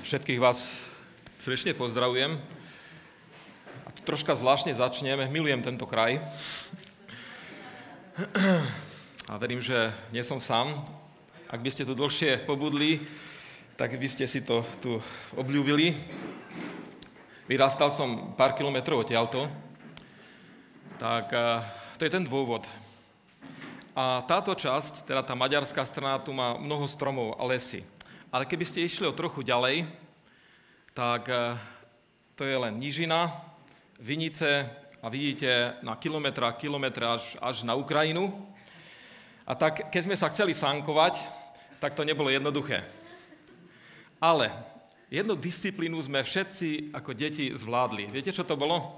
Všetkých vás srdečne pozdravujem. A tu troška zvláštne začneme. Milujem tento kraj. A verím, že nie som sám. Ak by ste tu dlhšie pobudli, tak by ste si to tu obľúbili. Vyrastal som pár kilometrov odtiaľto. Tak to je ten dôvod. A táto časť, teda tá maďarská strana, tu má mnoho stromov a lesy. Ale keby ste išli o trochu ďalej, tak to je len nížina, vinice a vidíte na kilometre až na Ukrajinu. A tak, keď sme sa chceli sankovať, tak to nebolo jednoduché. Ale jednu disciplínu sme všetci ako deti zvládli. Viete, čo to bolo?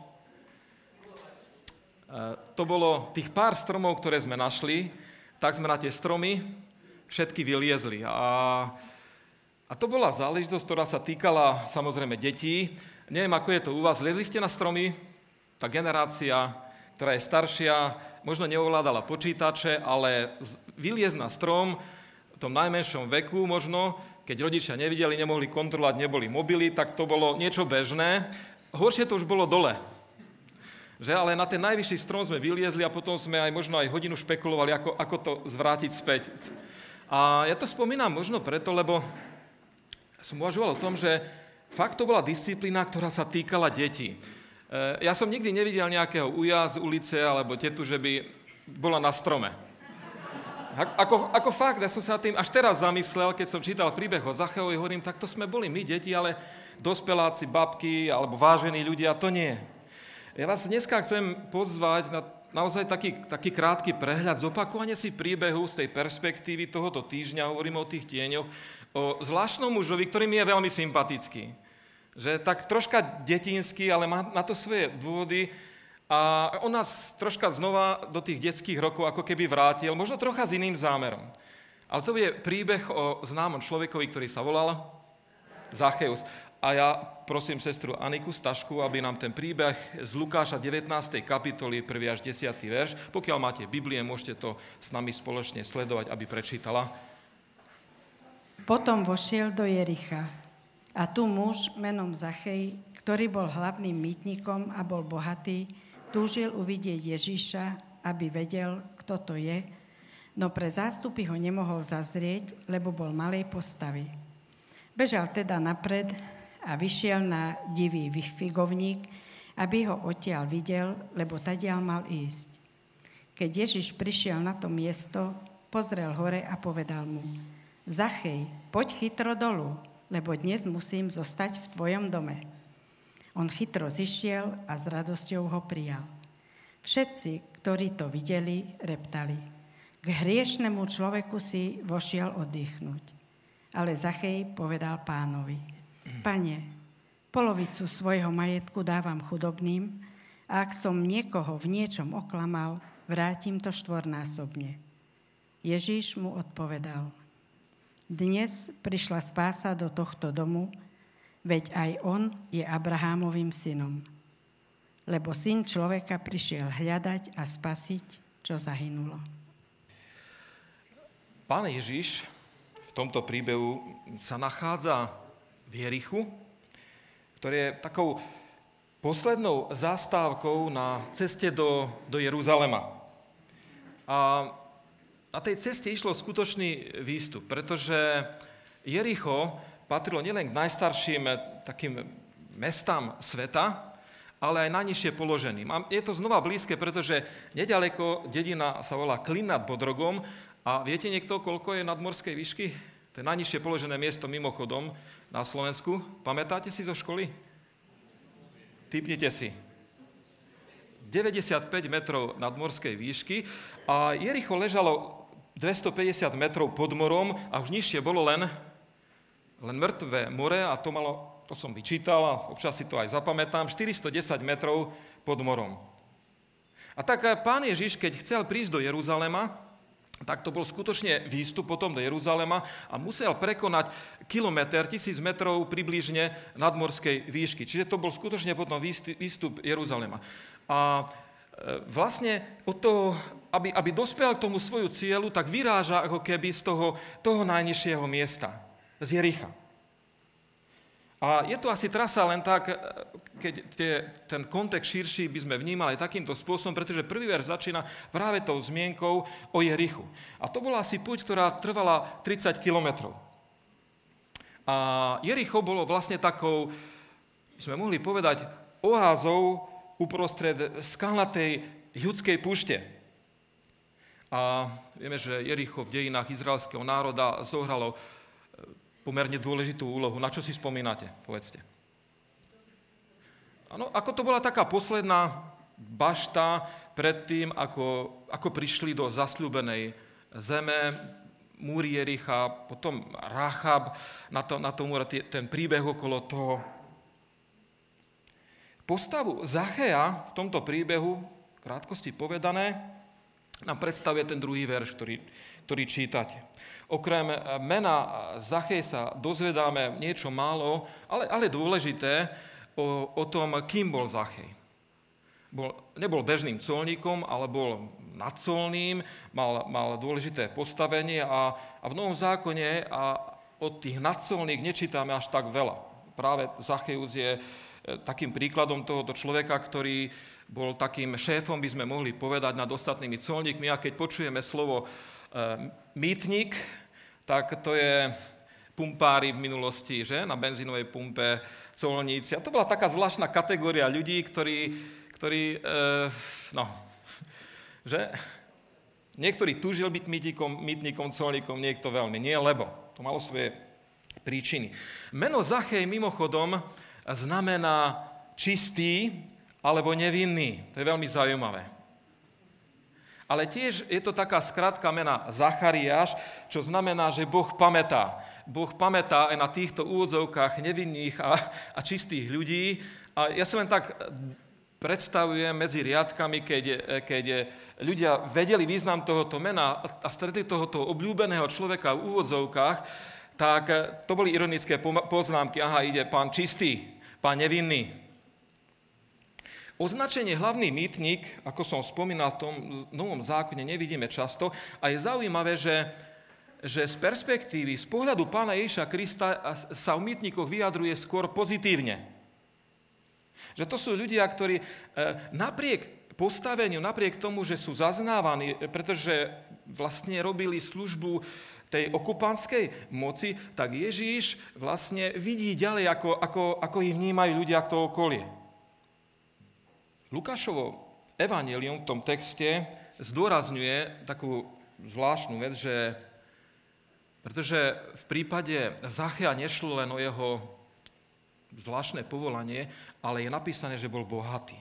To bolo tých pár stromov, ktoré sme našli, tak sme na tie stromy všetky vyliezli. A to bola záležitosť, ktorá sa týkala samozrejme detí. Neviem, ako je to u vás. Liezli ste na stromy? Tá generácia, ktorá je staršia, možno neovládala počítače, ale vyliezť na strom v tom najmenšom veku možno, keď rodičia nevideli, nemohli kontrolovať, neboli mobily, tak to bolo niečo bežné. Horšie to už bolo dole. Že? Ale na ten najvyšší strom sme vyliezli a potom sme aj možno aj hodinu špekulovali, ako to zvrátiť späť. A ja to spomínam možno preto, lebo som uvažoval o tom, že fakt to bola disciplína, ktorá sa týkala detí. Ja som nikdy nevidel nejakého uja z ulice alebo tetu, že by bola na strome. Ako fakt, ja som sa tým až teraz zamyslel, keď som čítal príbeh o Zacheovi, hovorím, tak to sme boli my, deti, ale dospeláci, babky alebo vážení ľudia, to nie. Ja vás dneska chcem pozvať na naozaj taký krátky prehľad, zopakovanie si príbehu z tej perspektívy tohoto týždňa, hovorím o tých tieňoch, o zvláštnom mužovi, ktorý mi je veľmi sympatický. Že tak troška detinský, ale má na to svoje dôvody a on nás troška znova do tých detských rokov ako keby vrátil, možno trocha s iným zámerom. Ale to je príbeh o známom človekovi, ktorý sa volal Zacheus. A ja prosím sestru Aniku Stašku, aby nám ten príbeh z Lukáša 19. kapitoly 1. až 10. verš, pokiaľ máte Biblie, môžete to s nami spoločne sledovať, aby prečítala. Potom vošiel do Jericha a tu muž menom Zachej, ktorý bol hlavným mýtnikom a bol bohatý, túžil uvidieť Ježiša, aby vedel, kto to je, no pre zástupy ho nemohol zazrieť, lebo bol malej postavy. Bežal teda napred a vyšiel na divý figovník, aby ho odtiaľ videl, lebo tadiaľ mal ísť. Keď Ježiš prišiel na to miesto, pozrel hore a povedal mu: Zachej, poď chytro dolu, lebo dnes musím zostať v tvojom dome. On chytro zišiel a s radosťou ho prijal. Všetci, ktorí to videli, reptali: K hriešnemu človeku si vošiel oddychnúť. Ale Zachej povedal Pánovi: Pane, polovicu svojho majetku dávam chudobným a ak som niekoho v niečom oklamal, vrátim to štvornásobne. Ježiš mu odpovedal: Dnes prišla spása do tohto domu, veď aj on je Abrahámovým synom. Lebo syn človeka prišiel hľadať a spasiť, čo zahynulo. Pán Ježiš v tomto príbehu sa nachádza v Jerichu, ktoré je takou poslednou zastávkou na ceste do Jeruzalema. A na tej ceste išlo skutočný výstup, pretože Jericho patrilo nielen k najstarším takým mestám sveta, ale aj najnižšie položeným. A je to znova blízke, pretože nedaleko dedina sa volá Klin nad Bodrogom a viete niekto, koľko je nadmorskej výšky? To je najnižšie položené miesto mimochodom na Slovensku. Pamätáte si zo školy? Tipnite si. 95 metrov nadmorskej výšky a Jericho ležalo 250 metrov pod morom a už nižšie bolo len mŕtve more a to som vyčítal a občas si to aj zapamätám, 410 metrov pod morom. A tak Pán Ježiš, keď chcel prísť do Jeruzalema, tak to bol skutočne výstup potom do Jeruzalema a musel prekonať kilometr, 1000 metrov približne nadmorskej výšky. Čiže to bol skutočne potom výstup Jeruzalema. A vlastne od toho, aby dospel k tomu svoju cieľu, tak vyráža ako keby z toho najnižšieho miesta, z Jericha. A je to asi trasa len tak, keď ten kontext širší by sme vnímali takýmto spôsobom, pretože prvý verš začína práve tou zmienkou o Jerichu. A to bola asi púť, ktorá trvala 30 kilometrov. A Jericho bolo vlastne takou, sme mohli povedať, oázou uprostred skalnatej judskej púšte. A vieme, že Jericho v dejinách izraelského národa zohralo pomerne dôležitú úlohu. Na čo si spomínate? Povedzte. Áno, ako to bola taká posledná bašta pred tým, ako prišli do zasľúbenej zeme, múry Jericha, potom Ráchab, na tom ten príbeh okolo toho. Postavu Zachéa v tomto príbehu, v krátkosti povedané, nám predstavuje ten druhý verš, ktorý čítate. Okrem mena Zachej sa dozvedáme niečo málo, ale dôležité o tom, kým bol Zachej. Nebol bežným colníkom, ale bol nadcolným, mal dôležité postavenie a v Novom zákone od tých nadcolných nečítame až tak veľa. Práve Zachejus je takým príkladom tohoto človeka, ktorý bol takým šéfom, by sme mohli povedať, nad ostatnými colníkmi. A keď počujeme slovo mýtnik, tak to je pumpári v minulosti, že? Na benzínovej pumpe, colníci. A to bola taká zvláštna kategória ľudí, ktorí že? Niektorý túžil byť mýtnikom, colníkom, niekto veľmi nie, lebo to malo svoje príčiny. Meno Zachej mimochodom znamená čistý alebo nevinný. To je veľmi zaujímavé. Ale tiež je to taká skratka mena Zachariáš, čo znamená, že Boh pamätá. Boh pamätá aj na týchto úvodzovkách nevinných a čistých ľudí. A ja sa len tak predstavujem medzi riadkami, keď ľudia vedeli význam tohoto mena a stretli tohoto obľúbeného človeka v úvodzovkách, tak to boli ironické poznámky. Aha, ide pán čistý, pán nevinný. Označenie hlavný mýtnik, ako som spomínal v tom Novom zákone, nevidíme často a je zaujímavé, že z perspektívy, z pohľadu pána Ježiša Krista sa o mýtnikoch vyjadruje skôr pozitívne. Že to sú ľudia, ktorí napriek postaveniu, napriek tomu, že sú zaznávaní, pretože vlastne robili službu tej okupantskej moci, tak Ježíš vlastne vidí ďalej, ako ich vnímajú ľudia v toho okolie. Lukášovo evanjelium v tom texte zdôrazňuje takú zvláštnu vec, že pretože v prípade Zachea nešlo len o jeho zvláštne povolanie, ale je napísané, že bol bohatý.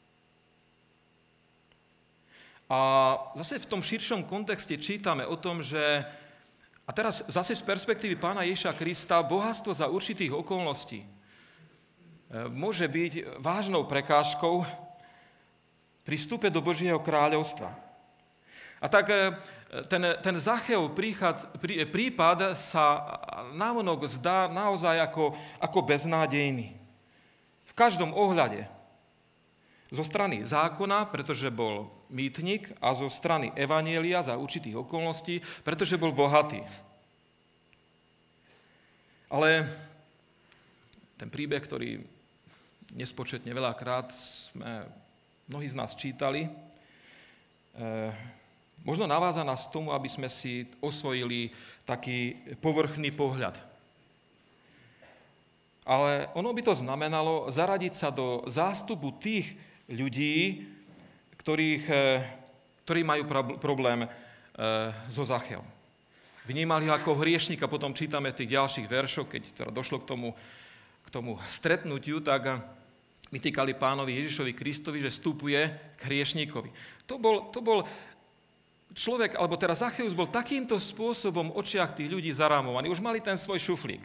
A zase v tom širšom kontexte čítame o tom, že a teraz zase z perspektívy pána Ježiša Krista bohatstvo za určitých okolností môže byť vážnou prekážkou pri vstupe do Božieho kráľovstva. A tak ten Zacheov prípad sa návonok zdá naozaj ako beznádejný. V každom ohľade. Zo strany zákona, pretože bol mýtnik, a zo strany evanjelia za určitých okolností, pretože bol bohatý. Ale ten príbeh, ktorý nespočetne veľakrát sme mnohí z nás čítali, možno navádza nás k tomu, aby sme si osvojili taký povrchný pohľad. Ale ono by to znamenalo zaradiť sa do zástupu tých ľudí, ktorí majú problém so Zacheom. Vnímali ho ako hriešnika, potom čítame v tých ďalších veršoch, keď teda došlo k tomu stretnutiu, tak vytýkali pánovi Ježišovi Kristovi, že vstupuje k hriešníkovi. To bol človek, alebo teraz Zacheus bol takýmto spôsobom v očiach tých ľudí zarámovaný. Už mali ten svoj šuflík.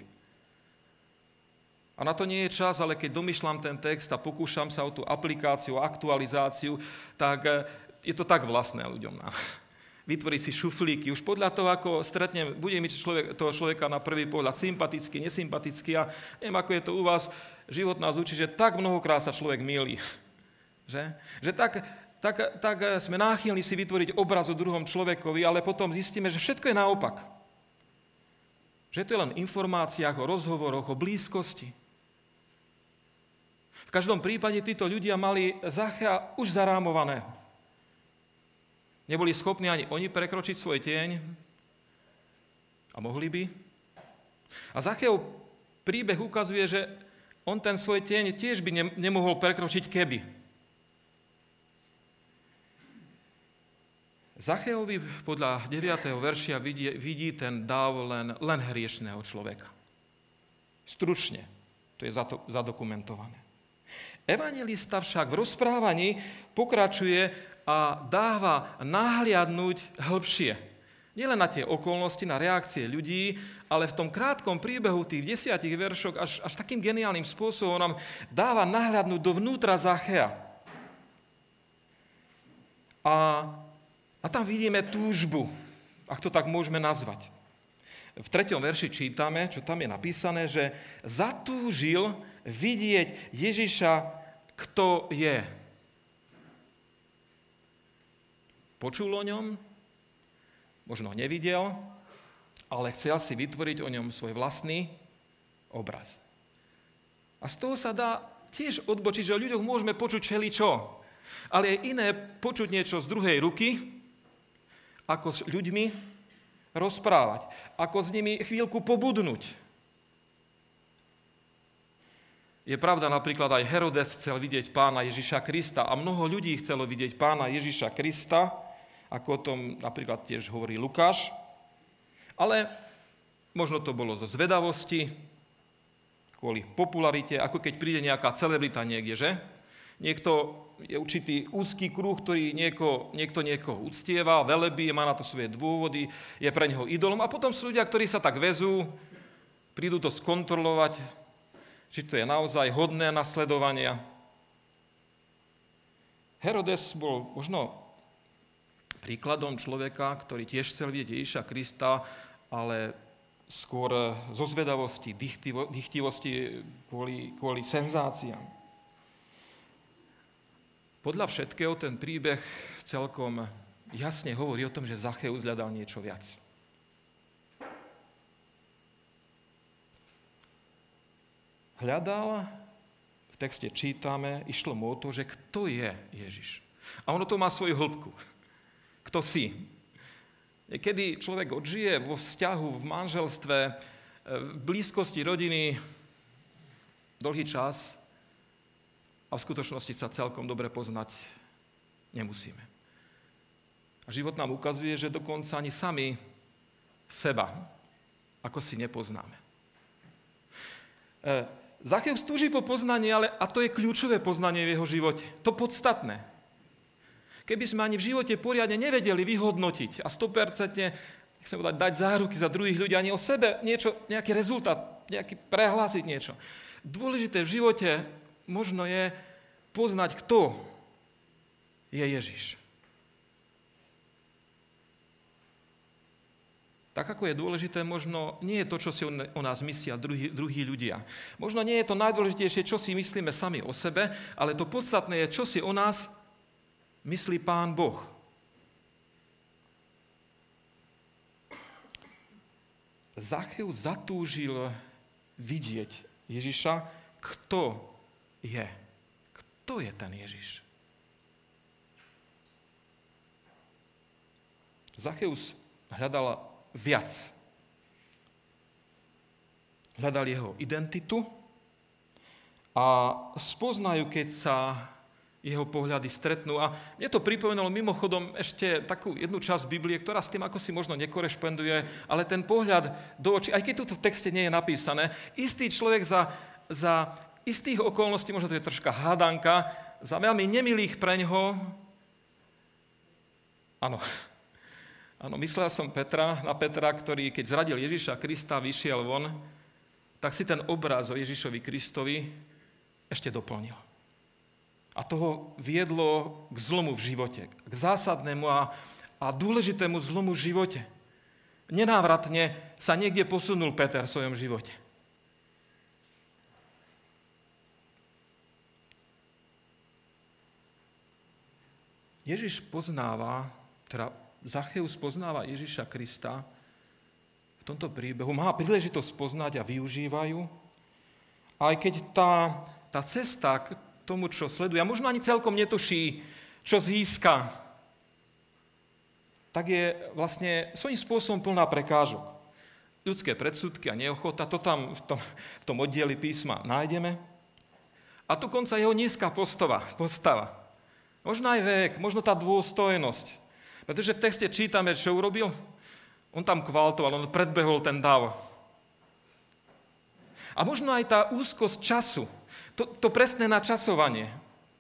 A na to nie je čas, ale keď domýšľam ten text a pokúšam sa o tú aplikáciu, aktualizáciu, tak je to tak vlastné ľuďom. Vytvorí si šuflíky. Už podľa toho, ako stretnem, bude mi toho človeka na prvý pohľad sympatický, nesympatický. A neviem, ako je to u vás. Život nás učí, že tak mnohokrát sa človek mýli. Že tak sme náchylní si vytvoriť obraz o druhom človekovi, ale potom zistíme, že všetko je naopak. Že to je len v informáciách, o rozhovoroch, o blízkosti. V každom prípade títo ľudia mali Zachea už zarámovaného. Neboli schopní ani oni prekročiť svoj tieň a mohli by. A Zacheov príbeh ukazuje, že on ten svoj tieň tiež by nemohol prekročiť keby. Zacheovi podľa 9. veršia vidí ten dáv len hriešného človeka. Stručne, to je zadokumentované. Evanjelista však v rozprávaní pokračuje a dáva nahliadnúť hĺbšie. Nielen na tie okolnosti, na reakcie ľudí, ale v tom krátkom príbehu, v tých 10 veršoch, až takým geniálnym spôsobom nám dáva nahliadnúť dovnútra Zachea. A tam vidíme túžbu, ak to tak môžeme nazvať. V 3. verši čítame, čo tam je napísané, že zatúžil vidieť Ježiša, kto je. Počul o ňom, možno nevidel, ale chcel si vytvoriť o ňom svoj vlastný obraz. A z toho sa dá tiež odbočiť, že o ľuďoch môžeme počuť všeličo, ale je iné počuť niečo z druhej ruky, ako s ľuďmi rozprávať, ako s nimi chvíľku pobudnúť. Je pravda, napríklad aj Herodes chcel vidieť pána Ježiša Krista a mnoho ľudí chcelo vidieť pána Ježiša Krista, ako o tom napríklad tiež hovorí Lukáš, ale možno to bolo zo zvedavosti, kvôli popularite, ako keď príde nejaká celebrita niekde, že? Niekto je určitý úzky kruh, ktorý niekto niekoho uctieva, velebí, má na to svoje dôvody, je pre neho idolom a potom sú ľudia, ktorí sa tak vezú, prídu to skontrolovať, či to je naozaj hodné nasledovania. Herodes bol možno príkladom človeka, ktorý tiež chcel vidieť Ježiša Krista, ale skôr zo zvedavosti, dychtivosti kvôli senzáciám. Podľa všetkého ten príbeh celkom jasne hovorí o tom, že Zacheus hľadal niečo viac. Hľadal, v texte čítame, išlo mu o to, že kto je Ježiš. A ono to má svoju hĺbku. Kto si? Niekedy človek odžije vo vzťahu, v manželstve, v blízkosti rodiny dlhý čas a v skutočnosti sa celkom dobre poznať nemusíme. A život nám ukazuje, že dokonca ani sami seba ako si nepoznáme. Zacheus túži po poznaní, a to je kľúčové poznanie v jeho živote. To podstatné. Keby sme ani v živote poriadne nevedeli vyhodnotiť a 100% chcem dať záruky za druhých ľudí, ani o sebe nejaký rezultát, prehlásiť niečo. Dôležité v živote možno je poznať, kto je Ježiš. Tak ako je dôležité, možno nie je to, čo si o nás myslia druhí ľudia. Možno nie je to najdôležitejšie, čo si myslíme sami o sebe, ale to podstatné je, čo si o nás myslí Pán Boh. Zacheus zatúžil vidieť Ježiša, kto je. Kto je ten Ježiš? Zacheus hľadal viac. Hľadal jeho identitu a spoznajú, keď sa jeho pohľady stretnú. A mne to pripomenulo mimochodom ešte takú jednu časť Biblie, ktorá s tým ako si možno nekorešponduje, ale ten pohľad do očí, aj keď tu v texte nie je napísané, istý človek za istých okolností, možno to je troška hádanka, za veľmi nemilých preňho, Áno, myslel som na Petra, ktorý, keď zradil Ježiša Krista, vyšiel von, tak si ten obraz o Ježišovi Kristovi ešte doplnil. A toho viedlo k zlomu v živote, k zásadnému a dôležitému zlomu v živote. Nenávratne sa niekde posunul Peter v svojom živote. Zacheus poznáva Ježiša Krista v tomto príbehu, má príležitosť poznať a využívajú. Aj keď tá tá cesta k tomu, čo sleduje, a možno ani celkom netuší, čo získa, tak je vlastne svojím spôsobom plná prekážok. Ľudské predsudky a neochota, to tam v tom oddieli písma nájdeme. A dokonca jeho nízka postava. Možno aj vek, možno tá dôstojnosť. Pretože v texte čítame, čo urobil. On tam kvaltoval, on predbehol ten dav. A možno aj tá úzkosť času, to presné načasovanie.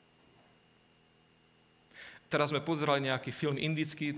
Teraz sme pozerali nejaký film indický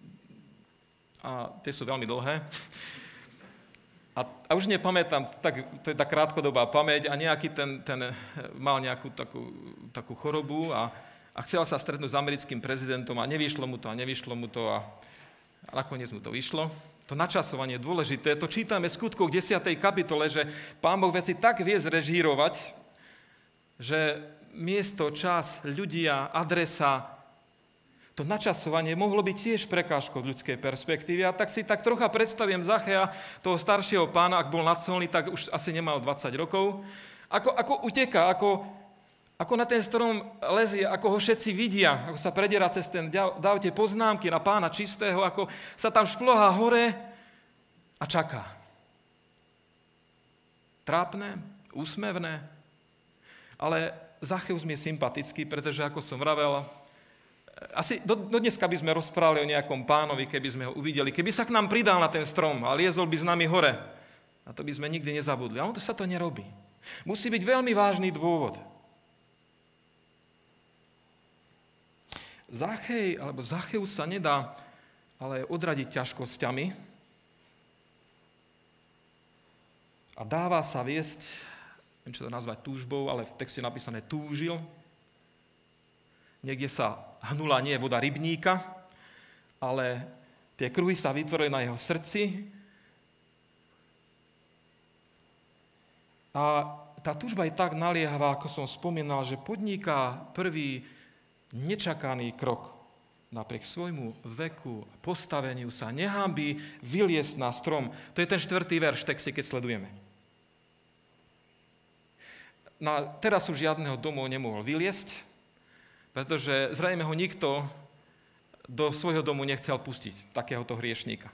a tie sú veľmi dlhé. A už nepamätám, to je tá krátkodobá pamäť a nejaký ten mal nejakú takú chorobu a chcel sa stretnúť s americkým prezidentom a nevyšlo mu to a nakoniec mu to vyšlo. To načasovanie je dôležité. To čítame v Skutkoch 10. kapitole, že Pán Boh veci tak vie zrežírovať, že miesto, čas, ľudia, adresa, to načasovanie mohlo byť tiež prekážkou v ľudskej perspektíve. A tak si tak trocha predstavím Zachea, toho staršieho pána, ak bol nadsolný, tak už asi nemal 20 rokov. Ako uteká, ako na ten strom lezie, ako ho všetci vidia, ako sa prediera cez ten dav, tie poznámky na Pána čistého, ako sa tam šplhá hore a čaká. Trápne, úsmevné, ale Zacheus mi je sympatický, pretože, ako som vravel, asi do dneska by sme rozprávali o nejakom pánovi, keby sme ho uvideli, keby sa k nám pridal na ten strom a liezol by s nami hore. A to by sme nikdy nezabudli. A on to sa to nerobí. Musí byť veľmi vážny dôvod. Zacheus sa nedá ale odradiť ťažkosťami a dáva sa viesť, neviem, čo to nazvať túžbou, ale v texte je napísané túžil. Niekde sa hnula nie voda rybníka, ale tie kruhy sa vytvorili na jeho srdci. A tá túžba je tak naliehavá, ako som spomínal, že podniká prvý nečakaný krok. Napriek svojmu veku, postaveniu sa nehanbí vyliesť na strom. To je ten 4. verš v texte, keď sledujeme. Teraz už žiadneho domov nemohol vyliesť, pretože zrejme ho nikto do svojho domu nechcel pustiť, takéhoto hriešníka.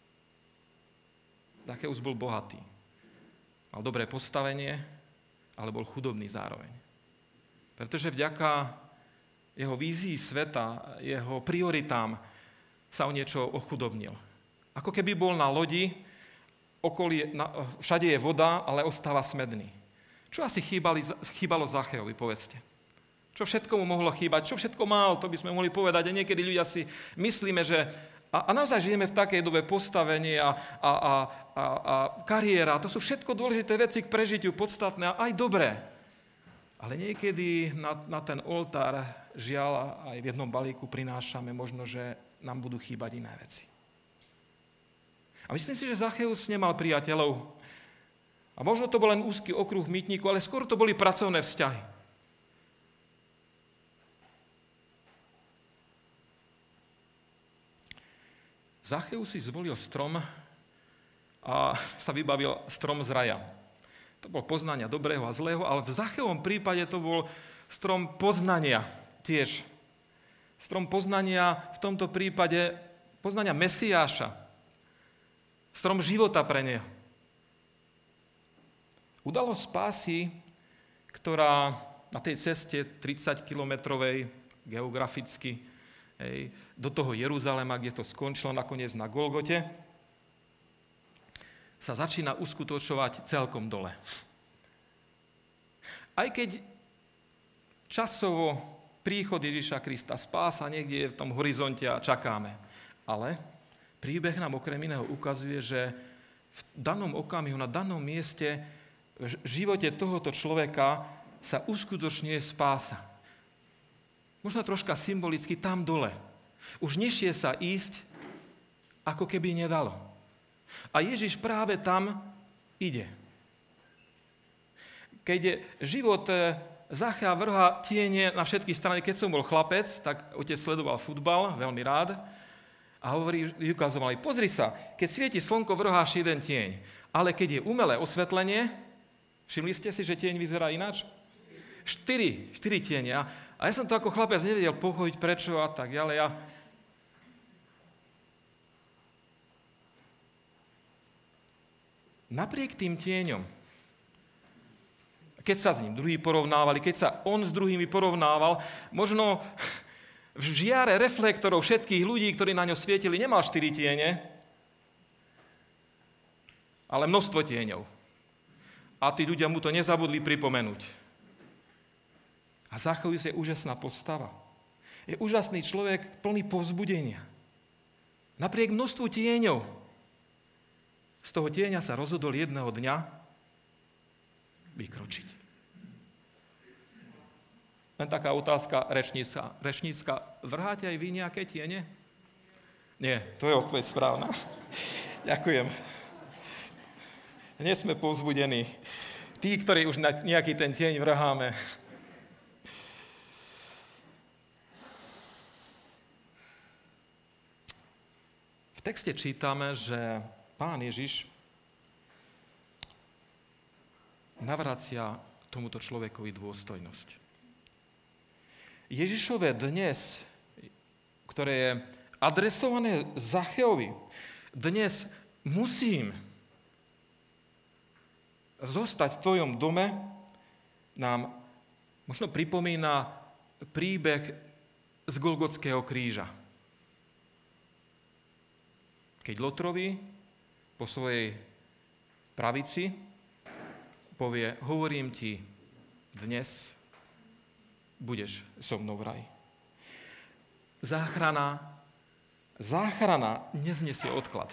Zacheus bol bohatý. Mal dobré postavenie, ale bol chudobný zároveň. Pretože vďaka jeho vízii sveta, jeho prioritám sa o niečo ochudobnil. Ako keby bol na lodi, všade je voda, ale ostáva smedný. Čo asi chýbalo Zacheovi, povedzte? Čo všetko mu mohlo chýbať? Čo všetko mal? To by sme mohli povedať. A niekedy ľudia si myslíme, že... A naozaj žijeme v takej dobe postavenie a kariéra. To sú všetko dôležité veci k prežitiu, podstatné a aj dobré. Ale niekedy na ten oltár, žiaľ, aj v jednom balíku prinášame možno, že nám budú chýbať iné veci. A myslím si, že Zacheus nemal priateľov. A možno to bol len úzky okruh mýtnikov, ale skôr to boli pracovné vzťahy. Zacheus si zvolil strom a sa vybavil strom z raja. To bol poznania dobrého a zlého, ale v Zacheovom prípade to bol strom poznania tiež. Strom poznania v tomto prípade poznania Mesiáša. Strom života pre neho. Udalosť spásy, ktorá na tej ceste 30-kilometrovej geograficky do toho Jeruzalema, kde to skončilo nakoniec na Golgote, sa začína uskutočovať celkom dole. Aj keď časovo príchod Ježiša Krista, spása niekde je v tom horizonte a čakáme. Ale príbeh nám okrem iného ukazuje, že v danom okamihu, na danom mieste, v živote tohoto človeka sa uskutočňuje spása. Možno troška symbolicky tam dole. Už nižšie sa ísť, ako keby nedalo. A Ježiš práve tam ide. Keď život Zachea vrhá tiene na všetky strany, keď som bol chlapec, tak otec sledoval futbal, veľmi rád, a ukazovali, pozri sa, keď svieti slnko, vrháš jeden tieň, ale keď je umelé osvetlenie, všimli ste si, že tieň vyzerá ináč? 4 tiene. A ja som to ako chlapec nevedel pochopiť, prečo a tak ďalej. Napriek tým tieňom, keď sa s ním druhí porovnávali, keď sa on s druhými porovnával, možno v žiare reflektorov všetkých ľudí, ktorí na ňo svietili, nemal 4 tiene, ale množstvo tieňov. A tí ľudia mu to nezabudli pripomenúť. A Zacheus je úžasná postava. Je úžasný človek plný povzbudenia. Napriek množstvu tieňov, z toho tieňa sa rozhodol jedného dňa vykročiť. Len taká otázka rečnícka. Vrháte aj vy nejaké tiene? Nie, to je odpoveď správna. Ďakujem. Nie sme povzbudení. Tí, ktorí už na nejaký ten tieň vrháme. V texte čítame, že Pán Ježiš navracia tomuto človekovi dôstojnosť. Ježišové dnes, ktoré je adresované Zacheovi, dnes musím zostať v tvojom dome, nám možno pripomína príbeh z Golgotského kríža. Keď Lotrovi po svojej pravici povie, hovorím ti, dnes budeš so mnou v raji. Záchrana neznesie odklad.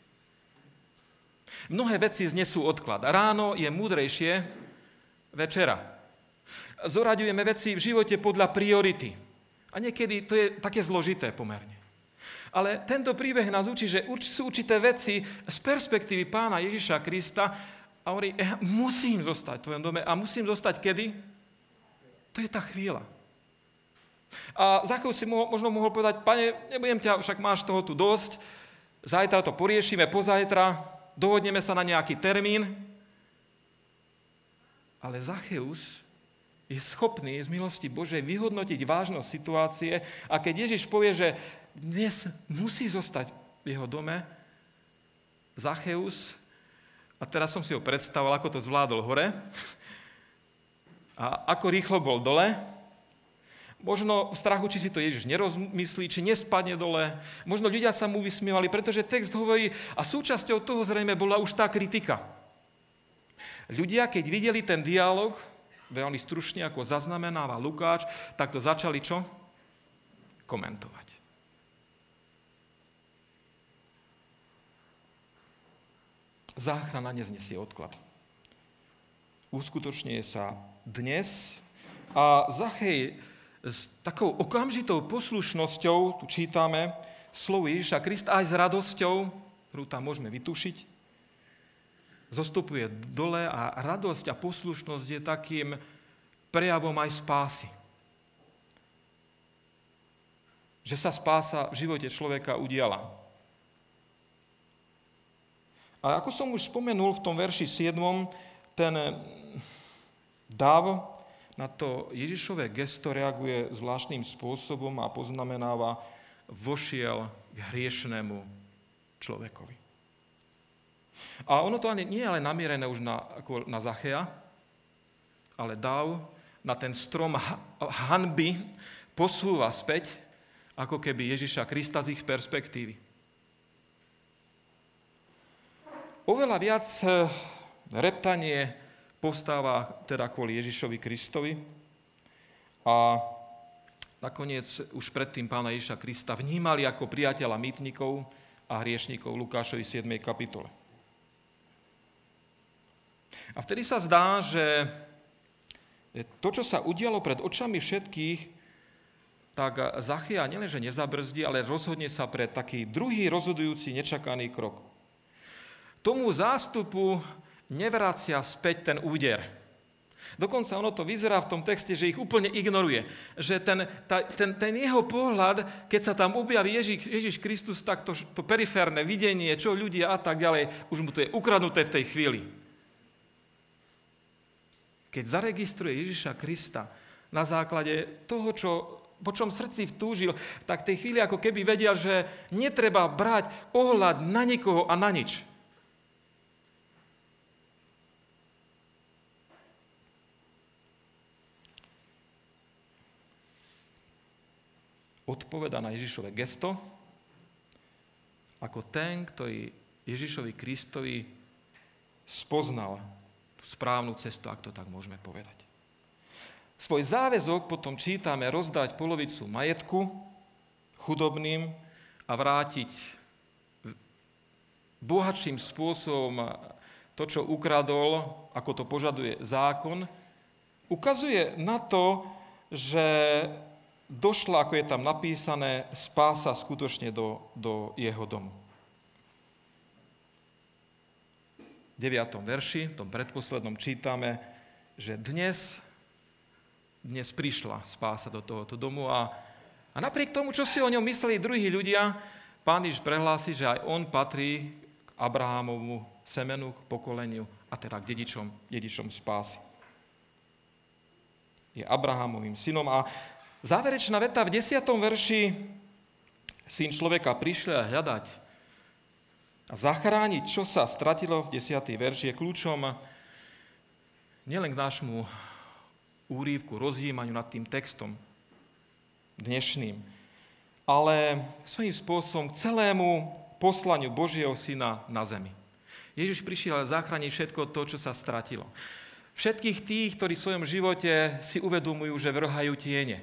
Mnohé veci znesú odklad. Ráno je múdrejšie večera. Zoraďujeme veci v živote podľa priority. A niekedy to je také zložité pomerne. Ale tento príbeh nás učí, že sú určité veci z perspektívy Pána Ježiša Krista a hovorí, musím zostať v tvojom dome. A musím zostať kedy? To je tá chvíľa. A Zacheus si možno mohol povedať, Pane, nebudem ťa, však máš toho tu dosť, zajtra to poriešime, pozajtra, dohodneme sa na nejaký termín. Ale Zacheus je schopný z milosti Božej vyhodnotiť vážnosť situácie a keď Ježiš povie, že dnes musí zostať v jeho dome, Zacheus, a teraz som si ho predstavoval, ako to zvládol hore a ako rýchlo bol dole, možno v strachu, či si to Ježiš nerozmyslí, či nespadne dole, možno ľudia sa mu vysmievali, pretože text hovorí, a súčasťou toho zrejme bola už tá kritika. Ľudia, keď videli ten dialog, veľmi stručne, ako zaznamenáva Lukáč, tak to začali čo? Komentovať. Záchrana neznesie odklad. Uskutočňuje sa dnes a Zachej s takou okamžitou poslušnosťou, tu čítame, slovo Ježiša Krista aj s radosťou, ktorú tam môžeme vytušiť, zostupuje dole a radosť a poslušnosť je takým prejavom aj spásy. Že sa spása v živote človeka udiala. A ako som už spomenul v tom verši 7, ten dáv na to Ježišové gesto reaguje zvláštnym spôsobom a poznamenáva, vošiel k hriešnému človekovi. A ono to nie je ale namierené už na Zacheja, ale dáv na ten strom hanby posúva späť, ako keby Ježiša Krista z ich perspektívy. Oveľa viac reptanie povstáva teda kvôli Ježišovi Kristovi a nakoniec už predtým Pána Ježiša Krista vnímali ako priateľa mýtnikov a hriešnikov Lukášovi 7. kapitole. A vtedy sa zdá, že to, čo sa udialo pred očami všetkých, tak Zacheja nielenže nezabrzdí, ale rozhodne sa pre taký druhý rozhodujúci nečakaný krok. Tomu zástupu nevracia späť ten úder. Dokonca ono to vyzerá v tom texte, že ich úplne ignoruje. Že ten jeho pohľad, keď sa tam objaví Ježiš Kristus, tak to periférne videnie, čo ľudia a tak ďalej, už mu to je ukradnuté v tej chvíli. keď zaregistruje Ježiša Krista na základe toho, po čom srdci vtúžil, tak v tej chvíli ako keby vedel, že netreba brať ohľad na nikoho a na nič. Odpoveda na Ježišove gesto ako ten, ktorý Ježišovi Kristovi spoznal tú správnu cestu, ak to tak môžeme povedať. Svoj záväzok potom čítame rozdať polovicu majetku chudobným a vrátiť bohatším spôsobom to, čo ukradol, ako to požaduje zákon, ukazuje na to, že došla, ako je tam napísané, spása skutočne do jeho domu. V 9. verši, v tom predposlednom čítame, že dnes prišla spása do tohoto domu a napriek tomu, čo si o ňom mysleli druhí ľudia, Pán Ježiš prehlási, že aj on patrí k Abrahámovmu semenu, k pokoleniu a teda k dedičom spásy. Je Abrahámovým synom a záverečná veta v 10. verši: Syn človeka prišiel hľadať a zachrániť, čo sa stratilo, v 10. verši je kľúčom nielen k nášmu úryvku, rozjímaniu nad tým textom dnešným, ale svojím spôsobom k celému poslaniu Božieho Syna na zemi. Ježiš prišiel zachrániť všetko to, čo sa stratilo. Všetkých tých, ktorí v svojom živote si uvedomujú, že vrhajú tiene.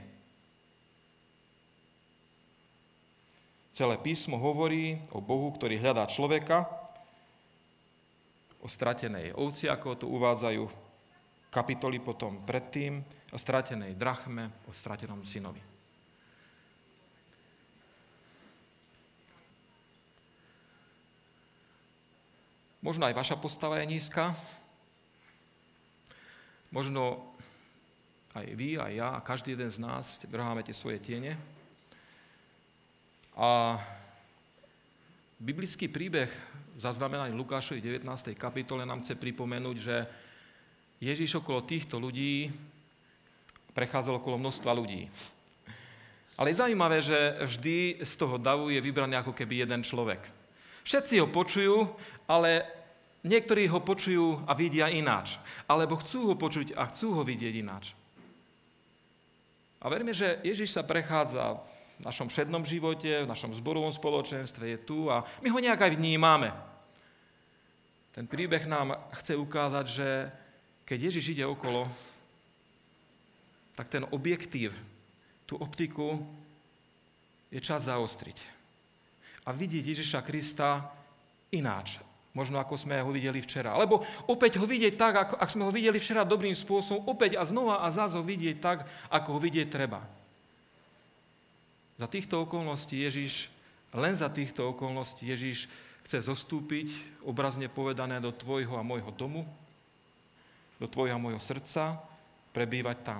Celé písmo hovorí o Bohu, ktorý hľadá človeka, o stratenej ovci, ako to uvádzajú kapitoly potom predtým, o stratenej drachme, o stratenom synovi. Možno aj vaša postava je nízka, možno aj vy, aj ja, a každý jeden z nás vrháme tie svoje tiene. A biblický príbeh zaznamenaný v Lukášovi 19. kapitole nám chce pripomenúť, že Ježiš okolo týchto ľudí prechádzal okolo množstva ľudí. Ale je zaujímavé, že vždy z toho davu je vybraný ako keby jeden človek. Všetci ho počujú, ale niektorí ho počujú a vidia ináč. Alebo chcú ho počuť a chcú ho vidieť ináč. A veríme, že Ježiš sa prechádza v našom všednom živote, v našom zborovom spoločenstve, je tu a my ho nejak aj vnímame. Ten príbeh nám chce ukázať, že keď Ježiš ide okolo, tak ten objektív, tú optiku je čas zaostriť. A vidieť Ježiša Krista ináč, možno ako sme ho videli včera. Alebo opäť ho vidieť tak, ako sme ho videli včera dobrým spôsobom, opäť a znova a zás ho vidieť tak, ako ho vidieť treba. Za týchto okolností len za týchto okolností Ježiš chce zostúpiť, obrazne povedané, do tvojho a môjho domu, do tvojho a môjho srdca, prebývať tam.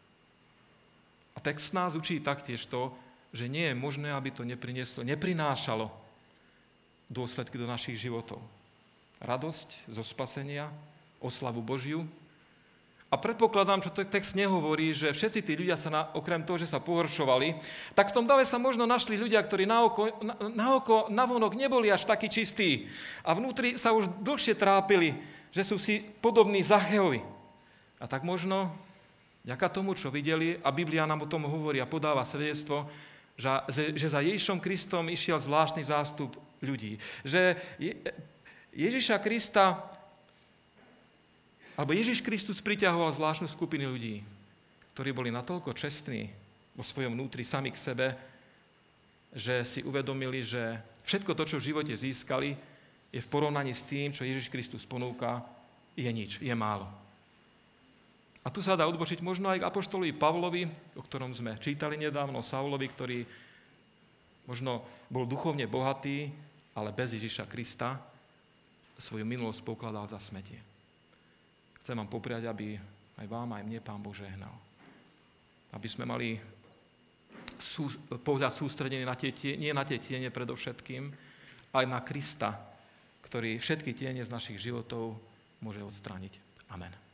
A text nás učí taktiež to, že nie je možné, aby to neprinášalo dôsledky do našich životov. Radosť zo spasenia, oslavu Božiu. A predpokladám, čo text nehovorí, že všetci tí ľudia sa, okrem toho, že sa pohoršovali, tak v tom dave sa možno našli ľudia, ktorí navonok neboli až takí čistí. A vnútri sa už dlhšie trápili, že sú si podobní Zachejovi. A tak možno, vďaka tomu, čo videli, a Biblia nám o tom hovorí a podáva svedectvo, že za Ježišom Kristom išiel zvláštny zástup ľudí. Že Ježiša Krista, alebo Ježiš Kristus priťahoval zvláštnu skupinu ľudí, ktorí boli natoľko čestní vo svojom vnútri sami k sebe, že si uvedomili, že všetko to, čo v živote získali, je v porovnaní s tým, čo Ježiš Kristus ponúka, je nič, je málo. A tu sa dá odbočiť možno aj k apoštolovi Pavlovi, o ktorom sme čítali nedávno, Saulovi, ktorý možno bol duchovne bohatý, ale bez Ježiša Krista svoju minulosť pokladal za smetie. Chcem vám popriať, aby aj vám, aj mne Pán Boh žehnal. Aby sme mali pohľad sústredený nie na tie tiene predovšetkým, ale na Krista, ktorý všetky tiene z našich životov môže odstrániť. Amen.